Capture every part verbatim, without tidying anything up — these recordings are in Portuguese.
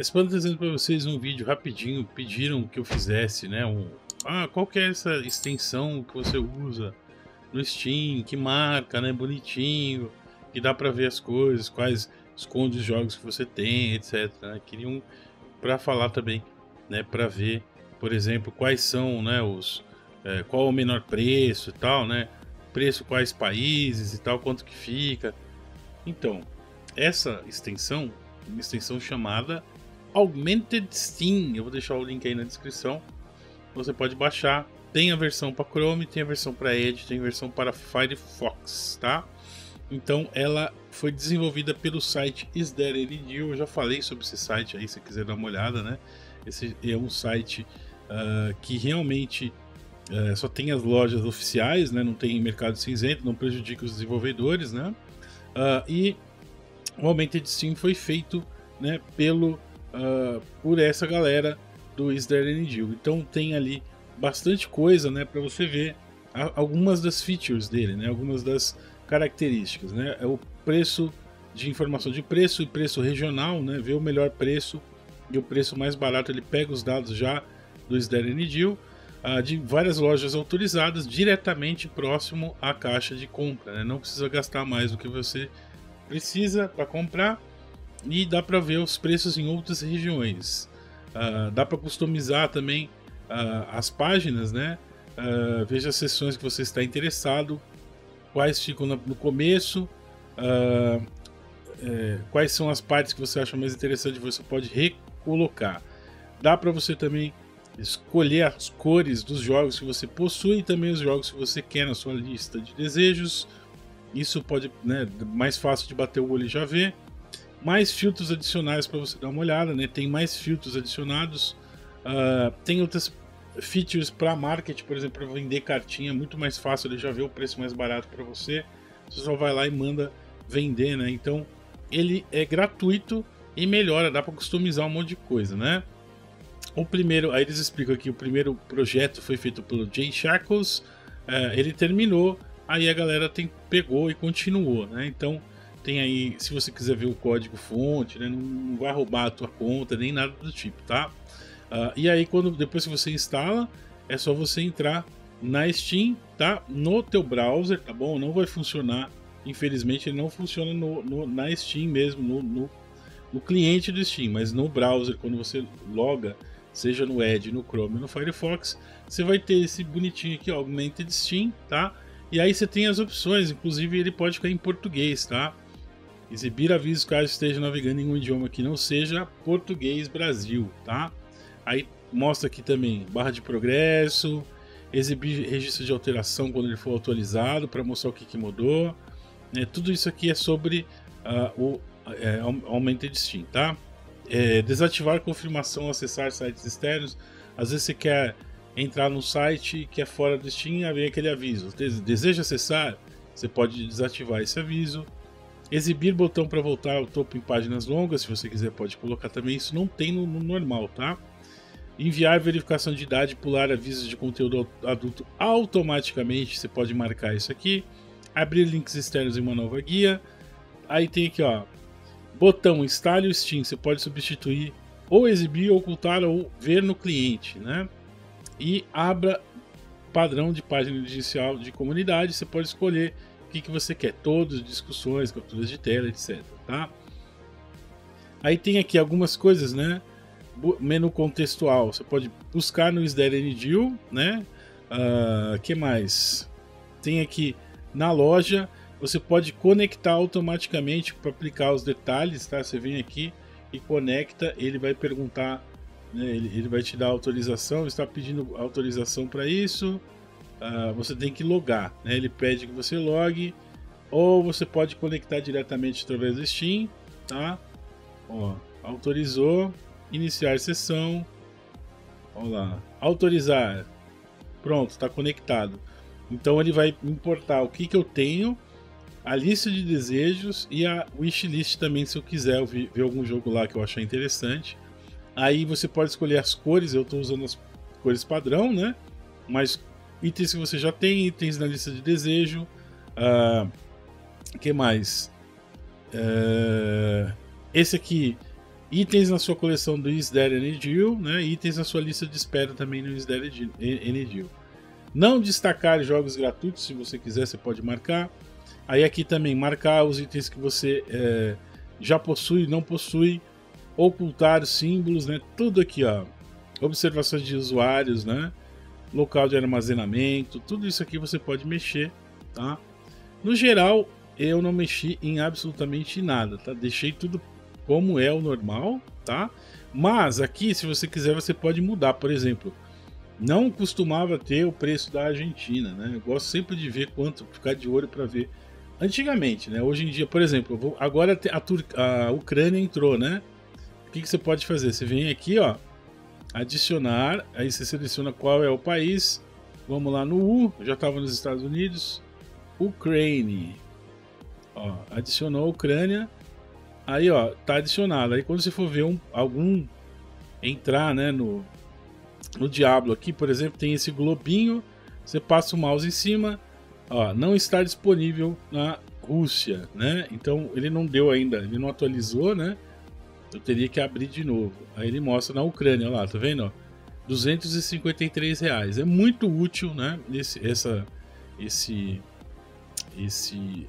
disponibilizando para vocês um vídeo rapidinho. Pediram que eu fizesse, né? Um, ah, qual que é essa extensão que você usa no Steam? Que marca, né? Bonitinho, que dá para ver as coisas, quais esconde os jogos que você tem, etcétera. Né? Queriam para falar também, né? Para ver, por exemplo, quais são, né? Os é, qual o menor preço e tal, né? Preço, quais países e tal, quanto que fica. Então, essa extensão, uma extensão chamada Augmented Steam, eu vou deixar o link aí na descrição. Você pode baixar. Tem a versão para Chrome, tem a versão para Edge, tem a versão para Firefox, tá? Então, ela foi desenvolvida pelo site Is There Any Deal? Eu já falei sobre esse site aí, se quiser dar uma olhada, né? Esse é um site uh, que realmente uh, só tem as lojas oficiais, né? Não tem mercado cinzento, não prejudica os desenvolvedores, né? Uh, e o Augmented Steam foi feito, né, pelo, uh, por essa galera do Is There Any Deal? Então tem ali bastante coisa, né, para você ver a, algumas das features dele, né, algumas das características, né, é o preço de informação de preço e preço regional, né, ver o melhor preço e o preço mais barato. Ele pega os dados já do Is There Any Deal? Uh, de várias lojas autorizadas diretamente próximo à caixa de compra, né? Não precisa gastar mais do que você precisa para comprar, e dá para ver os preços em outras regiões. Uh, dá para customizar também uh, as páginas, né? Uh, veja as seções que você está interessado, quais ficam no começo, uh, é, quais são as partes que você acha mais interessante, você pode recolocar. Dá para você também escolher as cores dos jogos que você possui e também os jogos que você quer na sua lista de desejos. Isso pode, né, mais fácil de bater o olho e já ver. Mais filtros adicionais para você dar uma olhada, né? Tem mais filtros adicionados. Uh, tem outras features para marketing, por exemplo, para vender cartinha, muito mais fácil. Ele já vê o preço mais barato para você. Você só vai lá e manda vender, né? Então ele é gratuito e melhora, dá para customizar um monte de coisa, né? O primeiro, aí eles explicam aqui, o primeiro projeto foi feito pelo Jay Shackles, é, ele terminou, aí a galera tem, pegou e continuou, né? Então tem aí, se você quiser ver o código fonte, né, não, não vai roubar a tua conta, nem nada do tipo, tá? Uh, e aí quando, depois que você instala, é só você entrar na Steam, tá? No teu browser, tá bom? Não vai funcionar, infelizmente ele não funciona no, no, na Steam mesmo, no, no, no cliente do Steam, mas no browser, quando você loga, seja no Edge, no Chrome, no Firefox, você vai ter esse bonitinho aqui, ó, Augmented Steam, tá? E aí você tem as opções, inclusive ele pode ficar em português, tá? Exibir avisos caso esteja navegando em um idioma que não seja português Brasil, tá? Aí mostra aqui também barra de progresso, exibir registro de alteração quando ele for atualizado, para mostrar o que, que mudou, né? Tudo isso aqui é sobre uh, o é, Augmented Steam, tá? É, desativar confirmação ao acessar sites externos. Às vezes você quer entrar no site que é fora do Steam, vem aquele aviso. Deseja acessar? Você pode desativar esse aviso. Exibir botão para voltar ao topo em páginas longas, se você quiser pode colocar também. Isso não tem no, no normal, tá? Enviar verificação de idade e pular avisos de conteúdo adulto automaticamente, você pode marcar isso aqui. Abrir links externos em uma nova guia. Aí tem aqui, ó, botão instale o Steam, você pode substituir ou exibir, ocultar ou ver no cliente, né? E abra padrão de página inicial de comunidade, você pode escolher o que, que você quer, todos, discussões, capturas de tela, etc, tá? Aí tem aqui algumas coisas, né? Menu contextual, você pode buscar no Is There Any Deal, né? Uh, que mais? Tem aqui na loja, você pode conectar automaticamente para aplicar os detalhes, tá? Você vem aqui e conecta, ele vai perguntar, né? ele, ele vai te dar autorização, está pedindo autorização para isso. Uh, você tem que logar, né? Ele pede que você logue, ou você pode conectar diretamente através do Steam, tá? Ó, autorizou, iniciar sessão, vamos lá, autorizar, pronto, está conectado. Então ele vai importar o que, que eu tenho, a lista de desejos e a wishlist também, se eu quiser ver, ver algum jogo lá que eu achar interessante. Aí você pode escolher as cores, eu estou usando as cores padrão, né? Mas itens que você já tem, itens na lista de desejo. Uh, que mais? Uh, esse aqui Itens na sua coleção do Is There Any Deal, né? Itens na sua lista de espera também no Is There Any Deal. Não destacar jogos gratuitos, se você quiser você pode marcar. Aí aqui também marcar os itens que você é, já possui, não possui. Ocultar os símbolos, né? Tudo aqui, ó. Observações de usuários, né? Local de armazenamento, tudo isso aqui você pode mexer, tá? No geral, eu não mexi em absolutamente nada, tá? Deixei tudo como é o normal, tá? Mas aqui, se você quiser, você pode mudar. Por exemplo, não costumava ter o preço da Argentina, né? Eu gosto sempre de ver quanto, ficar de olho para ver. Antigamente, né? Hoje em dia, por exemplo, eu vou, agora a, Tur a Ucrânia entrou, né? O que, que você pode fazer? Você vem aqui, ó, adicionar, aí você seleciona qual é o país. Vamos lá no U, já estava nos Estados Unidos. Ucrânia. Ó, adicionou a Ucrânia. Aí, ó, tá adicionado. Aí quando você for ver um, algum entrar, né, no, no Diablo aqui, por exemplo, tem esse globinho. Você passa o mouse em cima. Ó, não está disponível na Rússia, né? Então ele não deu ainda, ele não atualizou, né? Eu teria que abrir de novo. Aí ele mostra na Ucrânia, ó lá, tá vendo? Ó, duzentos e cinquenta e três reais. É muito útil, né? Esse, essa, esse, esse,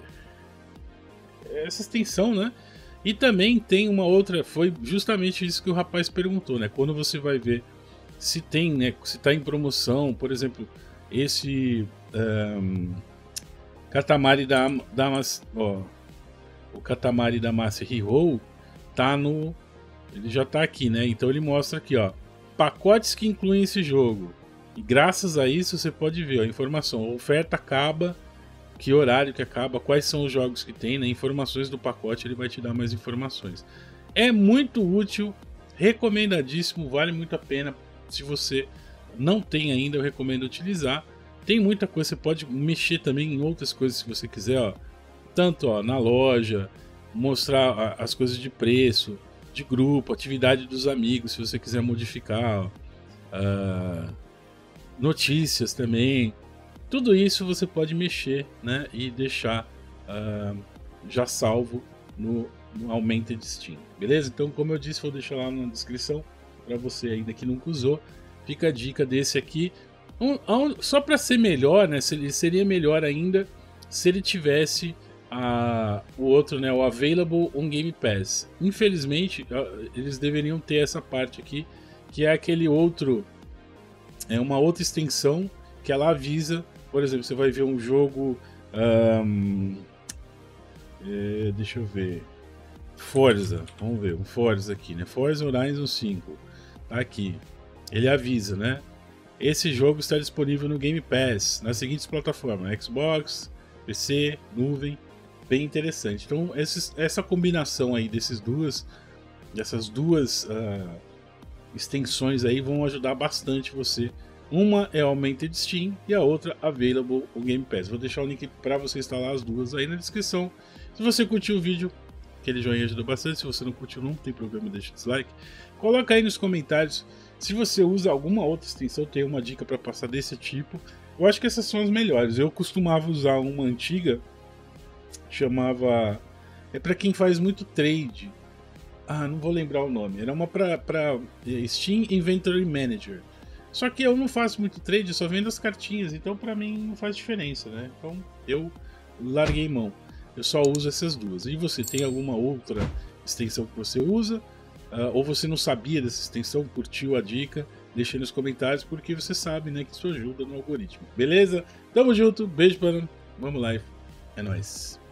é, essa extensão, né? E também tem uma outra, foi justamente isso que o rapaz perguntou, né? Quando você vai ver se tem, né? Se tá em promoção, por exemplo, esse um, Katamari da Damas, ó, o Katamari Damacy Hero tá no, ele já tá aqui, né? Então ele mostra aqui, ó, pacotes que incluem esse jogo. E graças a isso você pode ver, ó, a informação, a oferta acaba, que horário que acaba, quais são os jogos que tem, né? Informações do pacote, ele vai te dar mais informações. É muito útil, recomendadíssimo, vale muito a pena. Se você não tem ainda, eu recomendo utilizar. Tem muita coisa, você pode mexer também em outras coisas se você quiser, ó. Tanto, ó, na loja, mostrar as coisas de preço, de grupo, atividade dos amigos, se você quiser modificar, ó. Uh, notícias também. Tudo isso você pode mexer, né, e deixar uh, já salvo no, no Augmented Steam, beleza? Então, como eu disse, vou deixar lá na descrição para você ainda que nunca usou. Fica a dica desse aqui. Um, um, só para ser melhor, né? Seria melhor ainda se ele tivesse a, o outro, né? O Available on Game Pass. Infelizmente, eles deveriam ter essa parte aqui, que é aquele outro, é uma outra extensão que ela avisa. Por exemplo, você vai ver um jogo, um, é, deixa eu ver, Forza, vamos ver, um Forza aqui, né? Forza Horizon cinco, tá aqui. Ele avisa, né? Esse jogo está disponível no Game Pass, nas seguintes plataformas: Xbox, P C, nuvem. Bem interessante. Então, esses, essa combinação aí desses duas, dessas duas uh, extensões aí vão ajudar bastante você. Uma é Augmented Steam e a outra Available on Game Pass. Vou deixar o link para você instalar as duas aí na descrição. Se você curtiu o vídeo, aquele joinha ajuda bastante. Se você não curtiu, não tem problema, deixa o dislike. Coloca aí nos comentários se você usa alguma outra extensão, tem uma dica para passar desse tipo. Eu acho que essas são as melhores. Eu costumava usar uma antiga, chamava, é para quem faz muito trade. Ah, não vou lembrar o nome. Era uma para Steam Inventory Manager. Só que eu não faço muito trade, eu só vendo as cartinhas, então para mim não faz diferença, né? Então eu larguei mão. Eu só uso essas duas. E você tem alguma outra extensão que você usa? Uh, ou você não sabia dessa extensão, curtiu a dica? Deixa aí nos comentários, porque você sabe, né, que isso ajuda no algoritmo. Beleza? Tamo junto, beijo, para, vamos lá, é nóis.